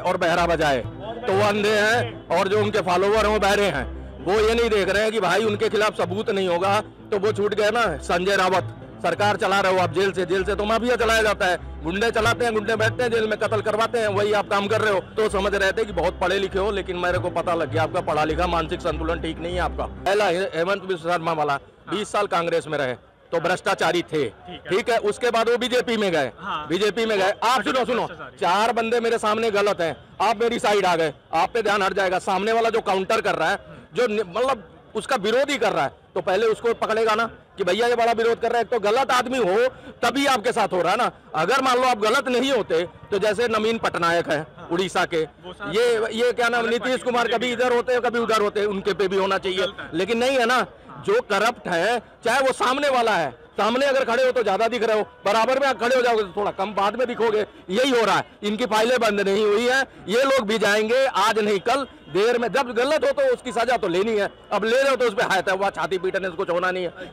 और बहरा बजाए, तो वो अंधे हैं और जो उनके फॉलोवर हैं वो बहरे हैं। वो ये नहीं देख रहे हैं कि भाई उनके खिलाफ सबूत नहीं होगा तो वो छूट गए ना। संजय रावत सरकार चला रहे हो आप, जेल से तो माफिया चलाया जाता है, गुंडे चलाते हैं, गुंडे बैठते हैं जेल में, कत्ल करवाते हैं, वही आप काम कर रहे हो। तो समझ रहे थे कि बहुत पढ़े लिखे हो, लेकिन मेरे को पता लग गया आपका पढ़ा लिखा मानसिक संतुलन ठीक नहीं है आपका। पहला हेमंत बिस्वा शर्मा वाला 20 साल कांग्रेस में रहे तो भ्रष्टाचारी थे, ठीक है। उसके बाद वो बीजेपी में गए, बीजेपी में गए। आप सुनो, 4 बंदे मेरे सामने गलत हैं, आप मेरी साइड आ गए, आप पे ध्यान हट जाएगा। सामने वाला जो काउंटर कर रहा है, जो मतलब उसका विरोध ही कर रहा है, तो पहले उसको पकड़ेगा ना कि भैया ये बड़ा विरोध कर रहा है। तो गलत आदमी हो तभी आपके साथ हो रहा है ना। अगर मान लो आप गलत नहीं होते तो जैसे नवीन पटनायक है उड़ीसा के, ये क्या नाम, नीतीश कुमार कभी इधर होते हैं कभी उधर होते हैं, उनके पे भी होना चाहिए, लेकिन नहीं है ना। जो करप्ट है, चाहे वो सामने वाला है, सामने अगर खड़े हो तो ज्यादा दिख रहे हो, बराबर में खड़े हो जाओगे तो थोड़ा कम बाद में दिखोगे। यही हो रहा है, इनकी फाइलें बंद नहीं हुई है, ये लोग भी जाएंगे आज नहीं कल, देर में। जब गलत हो तो उसकी सजा तो लेनी है, अब ले रहे हो तो उस पर हाथ है हुआ, छाती पीटने से कुछ होना नहीं है।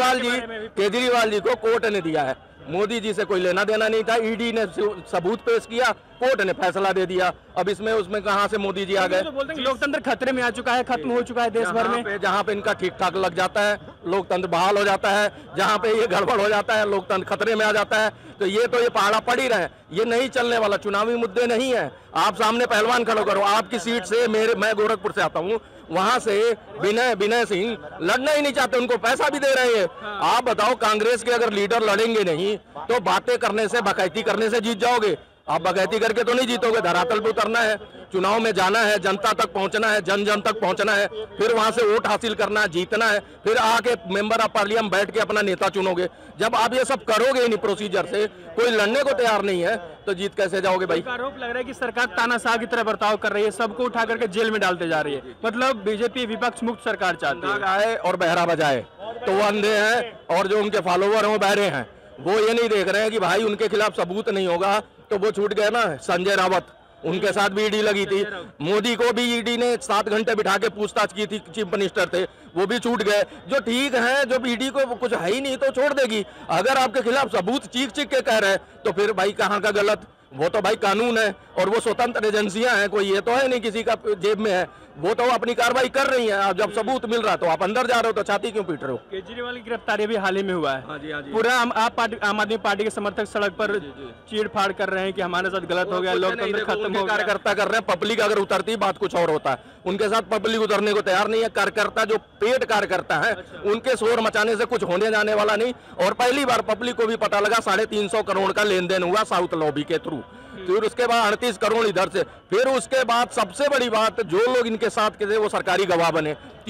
केजरीवाल जी को कोर्ट ने दिया है, मोदी जी से कोई लेना देना नहीं था। ईडी ने सबूत पेश किया, कोर्ट ने फैसला दे दिया। अब इसमें उसमें कहां से मोदी जी आ गए। तो लोकतंत्र खतरे में आ चुका है, खत्म हो चुका है देश भर में। जहां पे इनका ठीक ठाक लग जाता है लोकतंत्र बहाल हो जाता है, जहां पे ये गड़बड़ हो जाता है लोकतंत्र खतरे में आ जाता है। तो ये पहाड़ा पड़ ही रहे, ये नहीं चलने वाला। चुनावी मुद्दे नहीं है, आप सामने पहलवान खड़ो करो। आपकी सीट से मैं गोरखपुर से आता हूँ, वहां से विनय सिंह लड़ना ही नहीं चाहते, उनको पैसा भी दे रहे हैं। आप बताओ, कांग्रेस के अगर लीडर लड़ेंगे नहीं तो बातें करने से, बकैती करने से जीत जाओगे। आप बकैती करके तो नहीं जीतोगे, धरातल पे उतरना है, चुनाव में जाना है, जनता तक पहुंचना है, जन तक पहुंचना है, फिर वहां से वोट हासिल करना है, जीतना है, फिर आके मेंबर ऑफ पार्लियामेंट बैठ के अपना नेता चुनोगे। जब आप ये सब करोगे नहीं प्रोसीजर से, कोई लड़ने को तैयार नहीं है, तो जीत कैसे जाओगे भाई। आरोप लग रहा है कि सरकार तानाशाह की तरह बर्ताव कर रही है, सबको उठा करके जेल में डालते जा रही है। मतलब बीजेपी विपक्ष मुक्त सरकार चाहती है। आए और बहरा बजाए, तो वो अंधे हैं और जो उनके फॉलोवर हैं वो बहरे हैं। वो ये नहीं देख रहे हैं कि भाई उनके खिलाफ सबूत नहीं होगा तो वो छूट गए ना। संजय रावत, उनके साथ भी ईडी लगी थी, मोदी को भी ईडी ने 7 घंटे बिठा के पूछताछ की थी, चीफ मिनिस्टर थे, वो भी छूट गए। जो ठीक है, जो ईडी को कुछ है ही नहीं तो छोड़ देगी। अगर आपके खिलाफ सबूत चीख के कह रहे हैं तो फिर भाई कहाँ का गलत। वो तो भाई कानून है और वो स्वतंत्र एजेंसियां हैं, कोई ये तो है नहीं किसी का जेब में है, वो तो अपनी कार्रवाई कर रही हैं। जब सबूत मिल रहा है तो आप अंदर जा रहे हो तो छाती क्यों पीट रहे हो। केजरीवाल की गिरफ्तारी भी हाल ही में हुआ है। हाँ जी। पूरा आम आदमी पार्टी के समर्थक सड़क पर चीड़ फाड़ कर रहे हैं कि हमारे साथ गलत हो गया, लोकतंत्र खत्म हो गया। कार्यकर्ता कर रहे हैं, पब्लिक अगर उतरती बात कुछ और होता है। उनके साथ पब्लिक उतरने को तैयार नहीं है। कार्यकर्ता जो पेड कार्यकर्ता है, उनके शोर मचाने से कुछ होने जाने वाला नहीं। और पहली बार पब्लिक को भी पता लगा 350 करोड़ का लेन देन हुआ साउथ लॉबी के थ्रू। फिर उसके बाद 38 करोड़ इधर से। फिर उसके बाद सबसे बड़ी बात, जो लोग इनके साथ के थे वो सरकारी गवाह बने।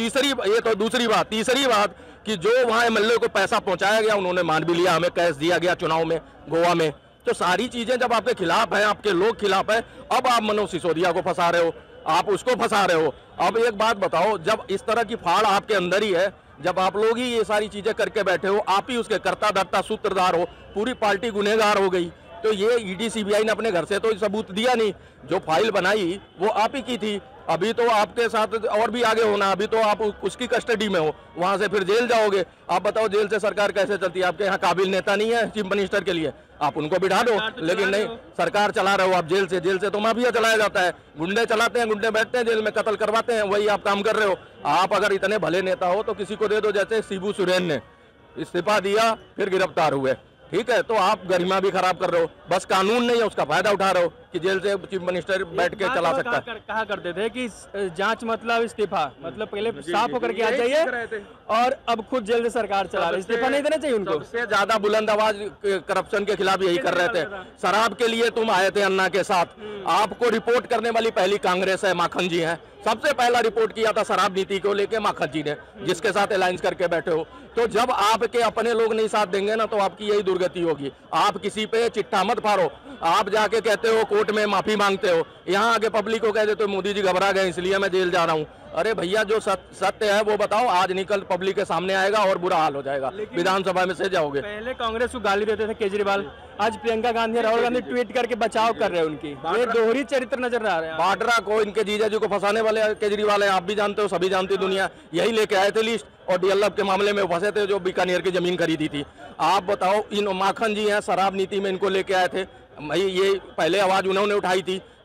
ये तो दूसरी बात। तीसरी बात कि जो वहां एमएलए को पैसा पहुंचाया गया, उन्होंने मान भी लिया, हमें कैश दिया गया चुनाव में गोवा में। तो सारी चीजें जब आपके खिलाफ है, आपके लोग खिलाफ है, अब आप मनोज सिसोदिया को फंसा रहे हो, आप उसको फंसा रहे हो। अब एक बात बताओ, जब इस तरह की फाड़ आपके अंदर ही है, जब आप लोग ही ये सारी चीजें करके बैठे हो, आप ही उसके कर्ता धर्ता सूत्रधार हो, पूरी पार्टी गुनहगार हो गई, तो ये ईडी सीबीआई ने अपने घर से तो सबूत दिया नहीं। जो फाइल बनाई वो आप ही की थी। अभी तो आपके साथ और भी आगे होना, अभी तो आप उसकी कस्टडी में हो, वहां से फिर जेल जाओगे। आप बताओ जेल से सरकार कैसे चलती है। आपके यहाँ काबिल नेता नहीं है चीफ मिनिस्टर के लिए, आप उनको बिठा दो, लेकिन नहीं, सरकार चला रहे हो आप जेल से तो माफिया चलाया जाता है। गुंडे चलाते हैं, गुंडे बैठते हैं जेल में, कत्ल करवाते हैं, वही आप काम कर रहे हो। आप अगर इतने भले नेता हो तो किसी को दे दो, जैसे शिबू सोरेन ने इस्तीफा दिया फिर गिरफ्तार हुए, ठीक है। तो आप गरिमा भी खराब कर रहे हो, बस कानून नहीं है उसका फायदा उठा रहे हो कि जेल से चीफ मिनिस्टर बैठ के चला सकता है। कहा करते थे कि जांच मतलब इस्तीफा, मतलब पहले साफ होकर के आ जाइए, और अब खुद जेल से सरकार चला रही है। इस्तीफा नहीं देना चाहिए उनको। सबसे ज्यादा बुलंद आवाज करप्शन के खिलाफ यही कर रहे थे। शराब के लिए तुम आए थे अन्ना के साथ, आपको रिपोर्ट करने वाली पहली कांग्रेस है, माखन जी है। सबसे पहला रिपोर्ट किया था शराब नीति को लेके माखन जी ने, जिसके साथ अलायंस करके बैठे हो। तो जब आपके अपने लोग नहीं साथ देंगे ना, तो आपकी यही दुर्गति होगी। आप किसी पे चिट्ठा मत फाड़ो। आप जाके कहते हो कोर्ट में माफी मांगते हो, यहाँ आके पब्लिक को कह देते हो मोदी जी घबरा गए इसलिए मैं जेल जा रहा हूँ। अरे भैया, जो सत्य है वो बताओ, आज निकल पब्लिक के सामने आएगा और बुरा हाल हो जाएगा, विधानसभा में से जाओगे। पहले कांग्रेस को गाली देते थे केजरीवाल, आज प्रियंका गांधी, राहुल गांधी ट्वीट करके बचाव कर रहे हैं उनकी। ये दोहरी चरित्र नजर आ रहे हैं। वाड्रा को, इनके जीजा जी को फंसाने वाले केजरीवाल है, आप भी जानते हो, सभी जानती दुनिया। यही लेके आए थे लिस्ट, और डीएलएफ के मामले में फंसे थे, जो बीकानेर की जमीन खरीदी थी। आप बताओ, इन माखन जी हैं, शराब नीति में इनको लेके आए थे, ये पहले आवाज उन्होंने उठाई थी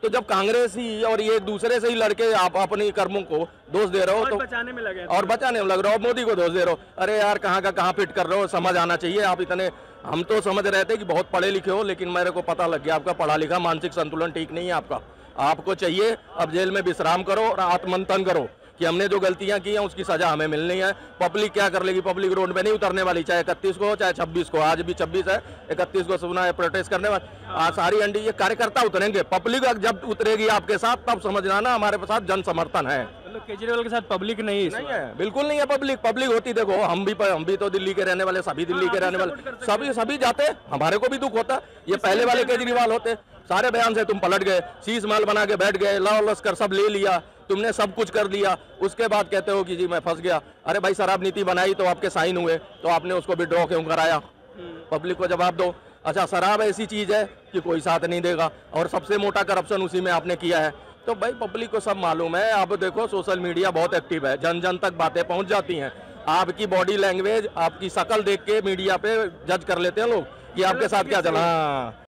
तो जब कांग्रेस ही और ये एक दूसरे से ही लड़के आप अपनी कर्मों को दोष दे रहे हो तो बचाने में लगे और बचाने में लग रहे हो, मोदी को दोष दे रहे हो। अरे यार कहाँ का कहाँ फिट कर रहे हो, समझ आना चाहिए। आप इतने, हम तो समझ रहे थे कि बहुत पढ़े लिखे हो, लेकिन मेरे को पता लग गया आपका पढ़ा लिखा मानसिक संतुलन ठीक नहीं है आपका। आपको चाहिए अब जेल में विश्राम करो और आत्ममंथन करो कि हमने जो गलतियां की हैं उसकी सजा हमें मिलनी है। पब्लिक क्या कर लेगी, पब्लिक रोड पे नहीं उतरने वाली, चाहे 31 को हो चाहे 26 को। आज भी 26 है, 31 को सुना है प्रोटेस्ट करने वाले सारी एनडी ये कार्यकर्ता उतरेंगे। पब्लिक जब उतरेगी आपके साथ तब समझना ना हमारे साथ जन समर्थन है। मतलब केजरीवाल के साथ पब्लिक नहीं है, बिल्कुल नहीं है पब्लिक। पब्लिक होती देखो, हम भी तो दिल्ली के रहने वाले, सभी दिल्ली के रहने वाले सभी जाते, हमारे को भी दुख होता। ये पहले वाले केजरीवाल होते, सारे बयान से तुम पलट गए, शीश माल बना के बैठ गए, लॉ लश्कर सब ले लिया, तुमने सब कुछ कर दिया, उसके बाद कहते हो कि जी मैं फंस गया। अरे भाई शराब नीति बनाई तो आपके साइन हुए, तो आपने उसको विड्रॉ क्यों कराया? पब्लिक को जवाब दो। अच्छा शराब ऐसी चीज है कि कोई साथ नहीं देगा, और सबसे मोटा करप्शन उसी में आपने किया है। तो भाई पब्लिक को सब मालूम है। आप देखो सोशल मीडिया बहुत एक्टिव है, जन जन तक बातें पहुंच जाती हैं। आपकी बॉडी लैंग्वेज, आपकी शक्ल देख के मीडिया पे जज कर लेते हैं लोग कि आपके साथ क्या चला।